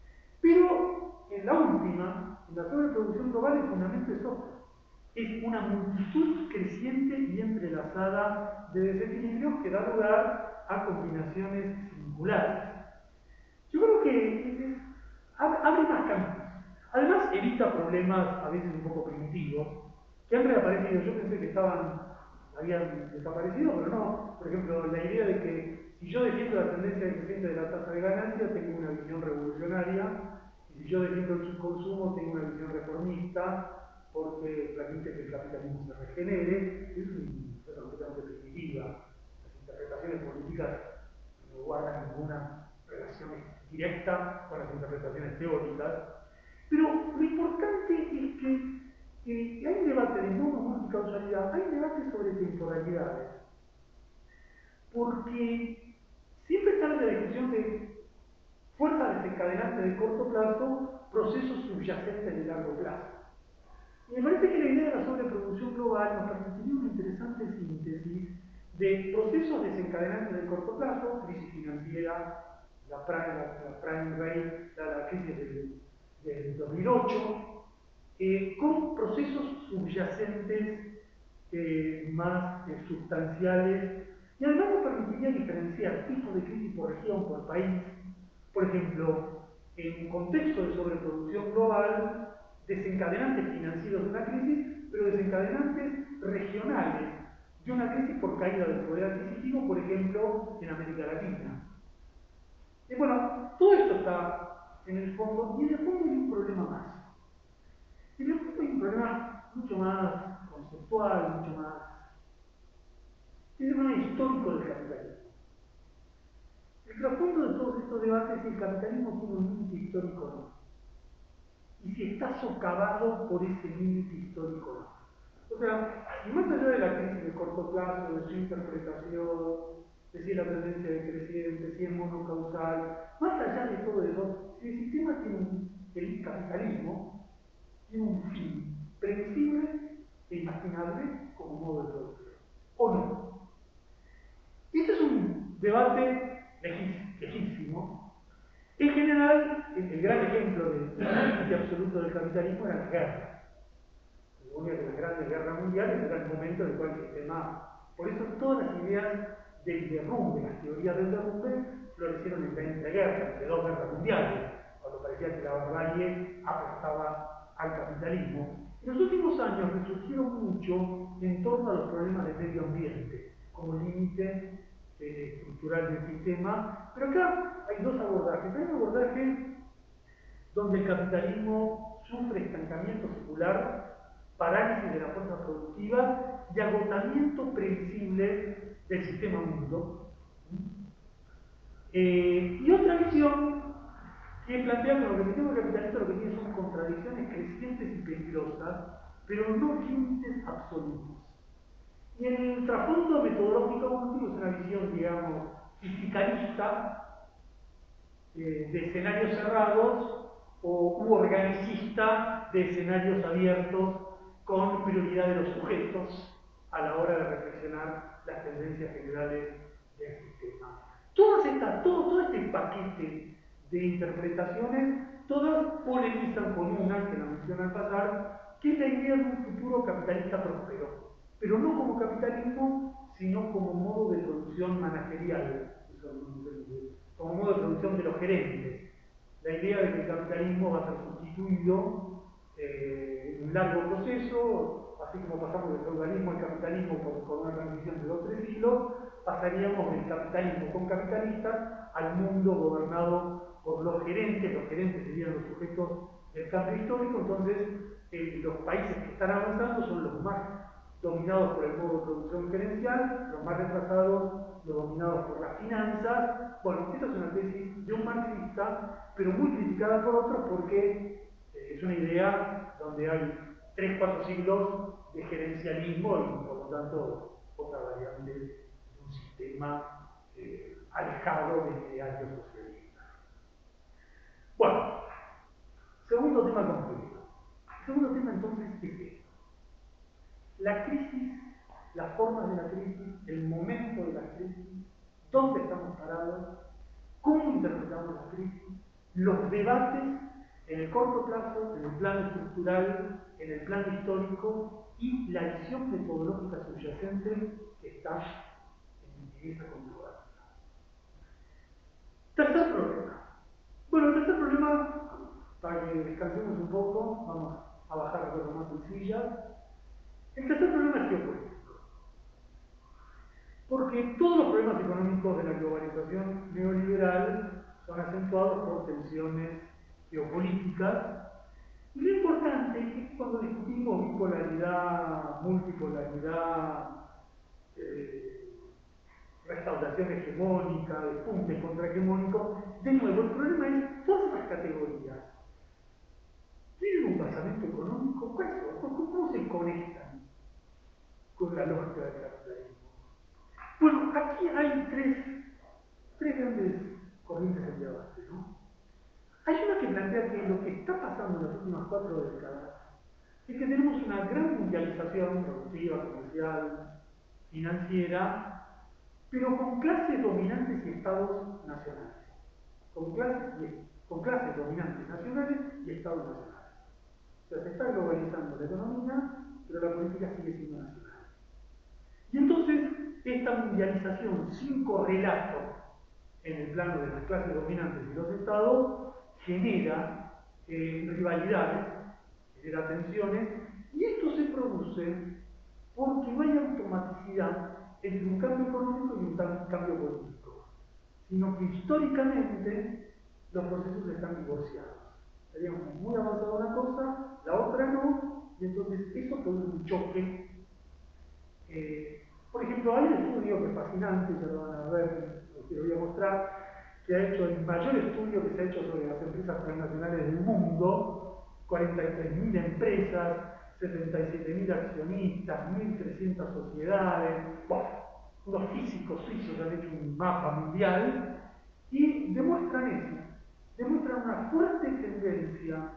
Pero en la última, en la sobreproducción global, el fundamento es otro. Es una multitud creciente y entrelazada de desequilibrios que da lugar a combinaciones singulares. Yo creo que abre más caminos. Además, evita problemas a veces un poco primitivos que han reaparecido. Yo pensé que habían desaparecido, pero no. Por ejemplo, la idea de que si yo defiendo la tendencia decreciente de la tasa de ganancia, tengo una visión revolucionaria, y si yo defiendo el subconsumo, tengo una visión reformista, porque permite que el capitalismo se regenere. Es una cosa completamente primitiva. Las interpretaciones políticas no guardan ninguna relación directa con las interpretaciones teóricas, pero lo importante es que hay un debate de multicausalidad, hay un debate sobre temporalidades, porque siempre está la discusión de fuerza desencadenante de corto plazo, procesos subyacentes de largo plazo. Y me parece que la idea de la sobreproducción global nos permitiría una interesante síntesis de procesos desencadenantes de corto plazo, crisis financiera la prime rate, la crisis del 2008, con procesos subyacentes más sustanciales, y además nos permitiría diferenciar tipos de crisis por región, por país. Por ejemplo, en un contexto de sobreproducción global, desencadenantes financieros de una crisis, pero desencadenantes regionales de una crisis por caída del poder adquisitivo, por ejemplo, en América Latina. Y bueno, todo esto está en el fondo, y en el fondo hay un problema más. En el fondo hay un problema mucho más conceptual, mucho más... es un problema histórico del capitalismo. El trasfondo de todos estos debates es si el capitalismo tiene un límite histórico o no. Y si está socavado por ese límite histórico o no. O sea, y más allá de la crisis de corto plazo, de su interpretación, de si es la tendencia decreciente, si es monocausal, más allá de todo eso, si el sistema tiene el capitalismo tiene un fin previsible e imaginable como modo de producción, ¿o no? Este es un debate lejísimo. En general, el gran ejemplo del límite absoluto del capitalismo era la guerra. Una de las grandes guerras mundiales era el momento en el cual el sistema... Por eso todas las ideas del derrumbe, las teorías del derrumbe, florecieron en la entreguerra, entre dos guerras mundiales, cuando parecía que la barbarie apostaba al capitalismo. En los últimos años resurgieron mucho en torno a los problemas del medio ambiente, como límite estructural del sistema. Pero acá hay dos abordajes. Hay un abordaje donde el capitalismo sufre estancamiento secular, parálisis de la fuerza productiva y agotamiento previsible del sistema mundo. Y otra visión que plantea que lo que el sistema capitalista lo que tiene son contradicciones crecientes y peligrosas, pero no límites absolutos. Y en el trasfondo metodológico evolutivo es una visión, digamos, fisicalista, de escenarios cerrados, u organicista de escenarios abiertos con prioridad de los sujetos a la hora de reflexionar las tendencias generales del sistema. Todo este paquete de interpretaciones, todas polemizan con una, que la mencioné al pasar, que es la idea de un futuro capitalista próspero, pero no como capitalismo, sino como modo de producción managerial, como modo de producción de los gerentes. La idea de que el capitalismo va a ser sustituido en un largo proceso, así como pasamos del feudalismo al capitalismo por una transición de 2 o 3 siglos, pasaríamos del capitalismo con capitalistas al mundo gobernado por los gerentes serían los sujetos del cambio histórico. Entonces los países que están avanzando son los más dominados por el modo de producción gerencial, los más retrasados los dominados por las finanzas. Bueno, esta es una tesis de un marxista, pero muy criticada por otros porque es una idea donde hay 3-4 siglos de gerencialismo y por lo tanto otra variante de un sistema alejado del ideario socialista. Bueno, segundo tema concluido. El segundo tema entonces es esto. La crisis, las formas de la crisis, el momento de la crisis, dónde estamos parados, cómo interpretamos la crisis, los debates en el corto plazo, en el plano estructural, en el plano histórico y la visión metodológica subyacente que está en esa conjugación. Tercer problema. Bueno, el tercer problema, para que descansemos un poco, vamos a bajar a cosas más sencillas. El tercer problema es geopolítico. Porque todos los problemas económicos de la globalización neoliberal son acentuados por tensiones geopolíticas. Y lo importante es que cuando discutimos bipolaridad, multipolaridad, restauración hegemónica, despunte contrahegemónico, de nuevo el problema es todas esas categorías. ¿Tienen un basamento económico? ¿Cómo se conectan con la lógica del capitalismo? Bueno, aquí hay tres grandes corrientes de debate, ¿no? Hay una que plantea que lo que está pasando en las últimas 4 décadas es que tenemos una gran mundialización productiva, comercial, financiera, pero con clases dominantes y estados nacionales. con clases dominantes nacionales y estados nacionales. O sea, se está globalizando la economía, pero la política sigue siendo nacional. Y entonces, esta mundialización sin correlato en el plano de las clases dominantes y los estados genera rivalidades, genera tensiones, y esto se produce porque no hay automaticidad entre un cambio económico y un cambio político, sino que históricamente los procesos están divorciados. Estaríamos muy avanzado una cosa, la otra no, y entonces eso produce un choque. Por ejemplo, hay un estudio que es fascinante, ya lo van a ver, que lo voy a mostrar, que ha hecho el mayor estudio que se ha hecho sobre las empresas transnacionales del mundo, 43.000 empresas, 77.000 accionistas, 1.300 sociedades, bueno, unos físicos suizos han hecho un mapa mundial y demuestran eso, demuestran una fuerte tendencia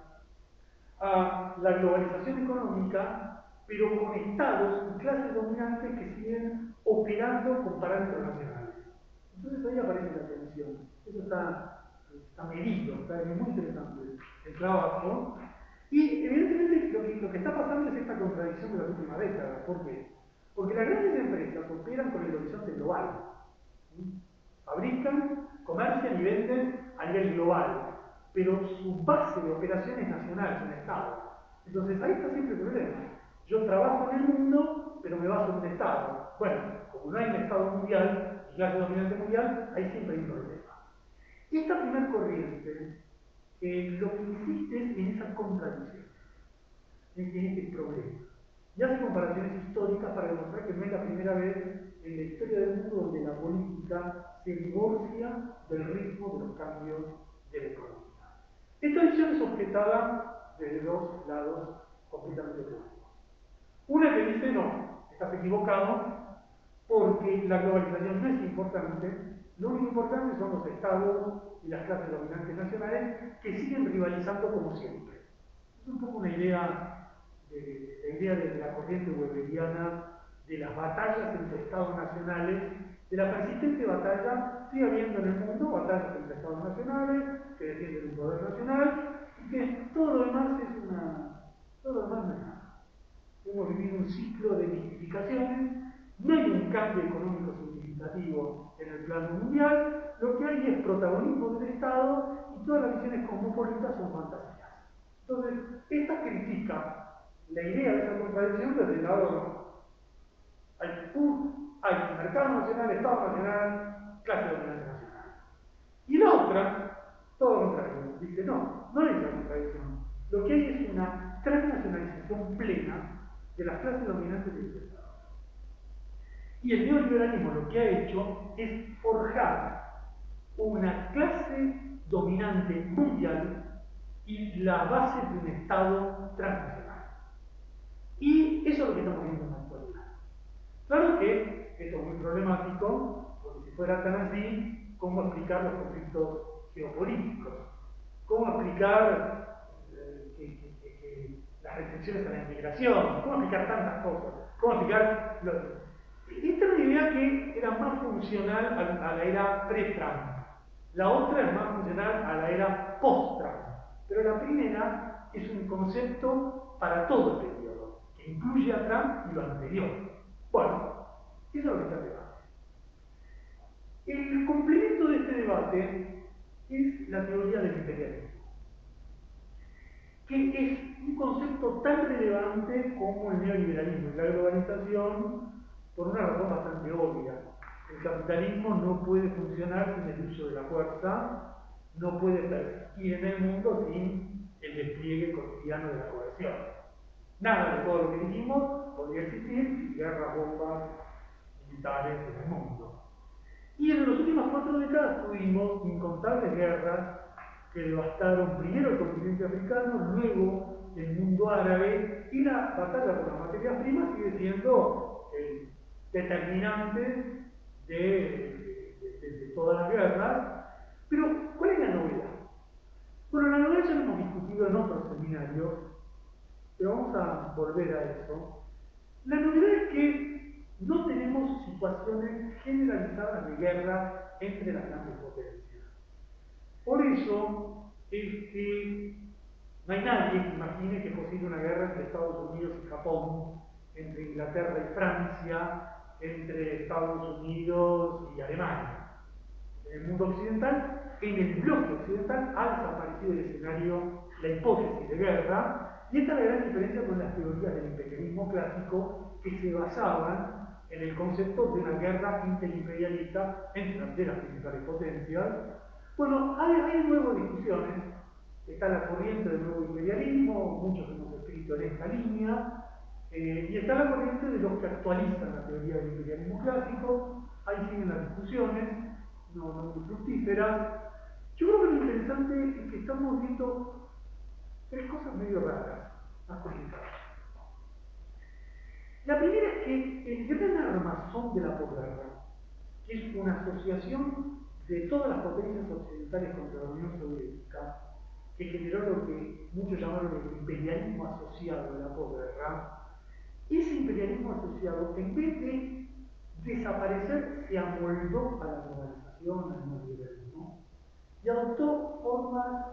a la globalización económica, pero con estados y clases dominantes que siguen operando con parámetros nacionales. Entonces ahí aparece la tensión. Eso está medido, es muy interesante el trabajo. Y evidentemente lo que está pasando es esta contradicción de las últimas décadas. ¿Por qué? Porque las grandes empresas operan con el horizonte global. Fabrican, comercian y venden a nivel global, pero su base de operación es nacional, es un Estado. Entonces ahí está siempre el problema. Yo trabajo en el mundo, pero me baso en un Estado. Bueno, como no hay un Estado mundial, y clase dominante mundial, ahí siempre hay un problema. Esta primera corriente lo que insiste es en esa contradicción, en este problema. Y hace comparaciones históricas para demostrar que no es la primera vez en la historia del mundo donde la política se divorcia del ritmo de los cambios de la economía. Esta visión es objetada desde dos lados completamente opuestos. Una que dice, no, estás equivocado, porque la globalización no es importante, lo único importante son los estados y las clases dominantes nacionales que siguen rivalizando como siempre. Es un poco una idea de la corriente weberiana de las batallas entre estados nacionales, de la persistente batalla, sigue habiendo en el mundo batallas entre estados nacionales que defienden un poder nacional y que todo lo demás todo lo demás no es nada. Hemos vivido un ciclo de mistificaciones, no hay un cambio económico significativo en el plano mundial, lo que hay es protagonismo del Estado y todas las visiones cosmopolitas son fantasías. Entonces, esta critica la idea de esa contradicción desde el lado no. Hay mercado nacional, Estado nacional, clase dominante nacional. Y la otra, todo lo contrario, dice no hay esa contradicción. Lo que hay es una transnacionalización plena de las clases dominantes del Estado. Y el neoliberalismo lo que ha hecho es forjar una clase dominante mundial y la base de un Estado transnacional. Y eso es lo que estamos viendo en la actualidad. Claro que esto es muy problemático, porque si fuera tan así, ¿cómo explicar los conflictos geopolíticos? ¿Cómo explicar las restricciones a la inmigración? ¿Cómo explicar tantas cosas? ¿Cómo explicar Esta es una idea que era más funcional a la era pre-Trump. La otra es más funcional a la era post-Trump. Pero la primera es un concepto para todo el periodo, que incluye a Trump y lo anterior. Bueno, eso es lo que está en debate. El complemento de este debate es la teoría del imperialismo, que es un concepto tan relevante como el neoliberalismo y la globalización, por una razón bastante obvia. El capitalismo no puede funcionar sin el uso de la fuerza, no puede persistir en el mundo sin el despliegue cotidiano de la coerción. Nada de todo lo que dijimos podría existir sin guerras, bombas militares en el mundo. Y en las últimas 4 décadas tuvimos incontables guerras que devastaron primero el continente africano, luego el mundo árabe, y la batalla por las materias primas sigue siendo el determinante de todas las guerras. Pero, ¿cuál es la novedad? Bueno, la novedad ya lo hemos discutido en otros seminarios, pero vamos a volver a eso. La novedad es que no tenemos situaciones generalizadas de guerra entre las grandes potencias. Por eso es que no hay nadie que imagine que es posible una guerra entre Estados Unidos y Japón, entre Inglaterra y Francia, entre Estados Unidos y Alemania. En el mundo occidental, en el bloque occidental, ha desaparecido del escenario la hipótesis de guerra, y esta es la gran diferencia con las teorías del imperialismo clásico que se basaban en el concepto de una guerra interimperialista entre las principales potencias. Bueno, hay nuevas discusiones, está la corriente del nuevo imperialismo, muchos hemos escrito en esta línea, y está la corriente de los que actualizan la teoría del imperialismo clásico, ahí siguen las discusiones, no muy fructíferas. Yo creo que lo interesante es que estamos viendo tres cosas medio raras, más complicadas. La primera es que el gran armazón de la posguerra, que es una asociación de todas las potencias occidentales contra la Unión Soviética, que generó lo que muchos llamaron el imperialismo asociado de la posguerra, ese imperialismo asociado, en vez de desaparecer, se amoldó a la globalización, al neoliberalismo, y adoptó formas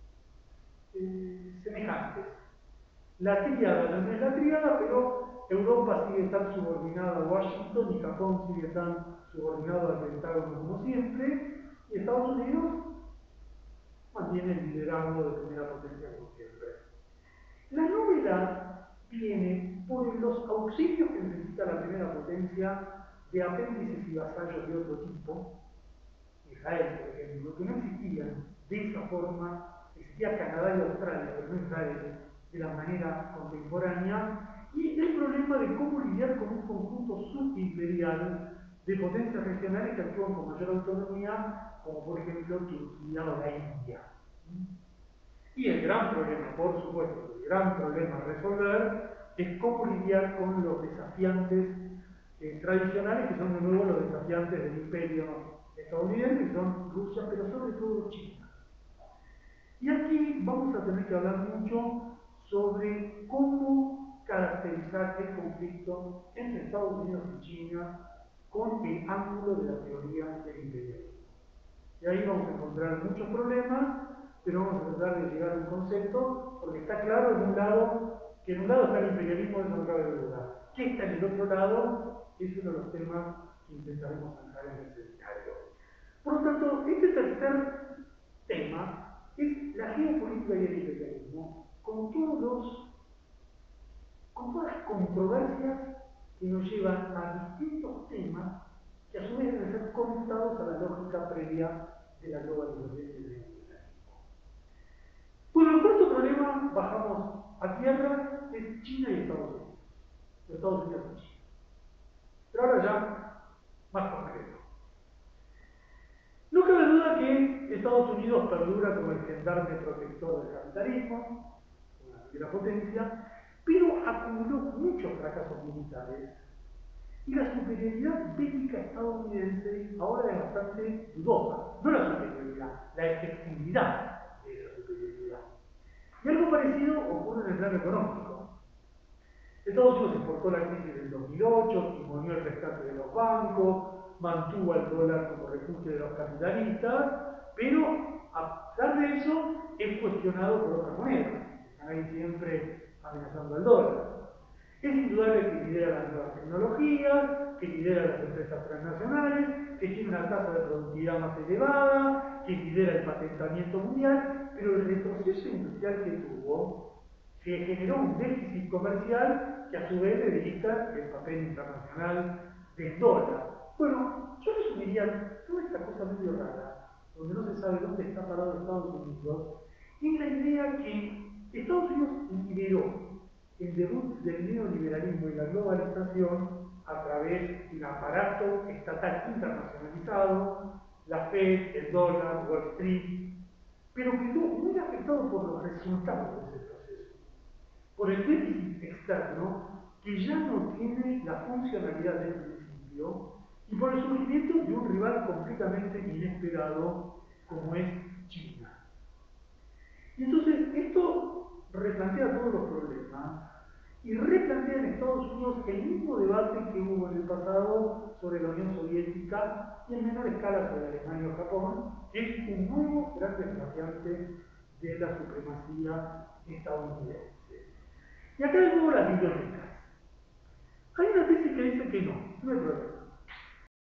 semejantes. La tríada no es la tríada, pero Europa sigue tan subordinada a Washington y Japón sigue tan subordinado al Pentágono como siempre, y Estados Unidos mantiene el liderazgo de primera potencia como siempre. La novedad viene por los auxilios que necesita la primera potencia de apéndices y vasallos de otro tipo. Israel, por ejemplo, que no existían de esa forma, existía Canadá y Australia, pero no Israel, de la manera contemporánea, y el problema de cómo lidiar con un conjunto subimperial de potencias regionales que actúan con mayor autonomía, como por ejemplo Turquía o la India. Y el gran problema, por supuesto, el gran problema a resolver es cómo lidiar con los desafiantes tradicionales, que son de nuevo los desafiantes del imperio estadounidense, que son Rusia, pero sobre todo China. Y aquí vamos a tener que hablar mucho sobre cómo caracterizar el conflicto entre Estados Unidos y China con el ángulo de la teoría del imperialismo. Y ahí vamos a encontrar muchos problemas, pero vamos a tratar de llegar a un concepto, porque está claro en un lado, que en un lado está el imperialismo, eso no cabe duda. ¿Qué está en el otro lado? Es uno de los temas que intentaremos zanjar en el seminario. Por lo tanto, este tercer tema es la geopolítica y el imperialismo, con todas las controversias que nos llevan a distintos temas que a su vez deben ser conectados a la lógica previa de la globalización y del neoliberalismo. Bueno, el cuarto problema, bajamos a tierra, es China y Estados Unidos. Estados Unidos y China. Pero ahora ya más concreto. No cabe duda que Estados Unidos perdura como el gendarme protector del capitalismo, una primera potencia, pero acumuló muchos fracasos militares y la superioridad bélica estadounidense ahora es bastante dudosa. No la superioridad, la efectividad de esa superioridad. Y algo parecido ocurre en el plano económico. Estados Unidos exportó la crisis del 2008, timonió el rescate de los bancos, mantuvo al dólar como refugio de los capitalistas, pero a pesar de eso es cuestionado por otras monedas. Están ahí siempre amenazando al dólar. Es indudable que lidera las nuevas tecnologías, que lidera las empresas transnacionales, que tiene una tasa de productividad más elevada, que lidera el patentamiento mundial, pero el retroceso industrial que tuvo que generó un déficit comercial que a su vez debilita el papel internacional del dólar. Bueno, yo resumiría toda esta cosa medio rara, donde no se sabe dónde está parado Estados Unidos, en la idea que Estados Unidos lideró el debut del neoliberalismo y la globalización a través de un aparato estatal internacionalizado, la Fed, el dólar, Wall Street, pero quedó muy afectado por los resultados de ese proceso, por el déficit externo que ya no tiene la funcionalidad del principio y por el surgimiento de un rival completamente inesperado como es China. Y entonces esto replantea todos los problemas y replantea en Estados Unidos el mismo debate que hubo en el pasado sobre la Unión Soviética soviética y en menor escala sobre Alemania o Japón, que es un nuevo gran desafiante de la supremacía estadounidense. Y acá de nuevo las bibliotecas. Hay una tesis que dice que no hay problema.